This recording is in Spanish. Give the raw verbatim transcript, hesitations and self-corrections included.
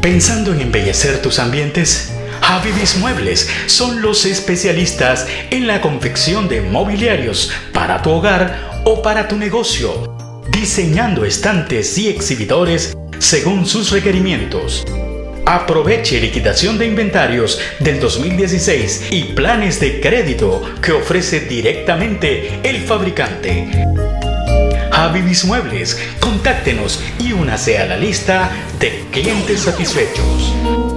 ¿Pensando en embellecer tus ambientes? Habibis Muebles son los especialistas en la confección de mobiliarios para tu hogar o para tu negocio, diseñando estantes y exhibidores según sus requerimientos. Aproveche liquidación de inventarios del dos mil dieciséis y planes de crédito que ofrece directamente el fabricante. Habibis Muebles, contáctenos y únase a la lista de clientes satisfechos.